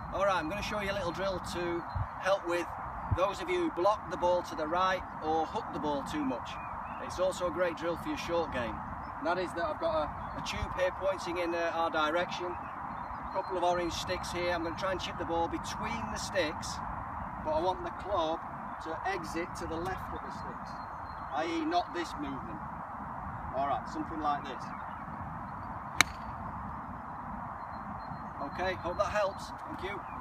Alright, I'm going to show you a little drill to help with those of you who block the ball to the right or hook the ball too much. It's also a great drill for your short game. And that is that I've got a tube here pointing in our direction, a couple of orange sticks here. I'm going to try and chip the ball between the sticks, but I want the club to exit to the left of the sticks, i.e. not this movement. Alright, something like this. Okay, hope that helps. Thank you.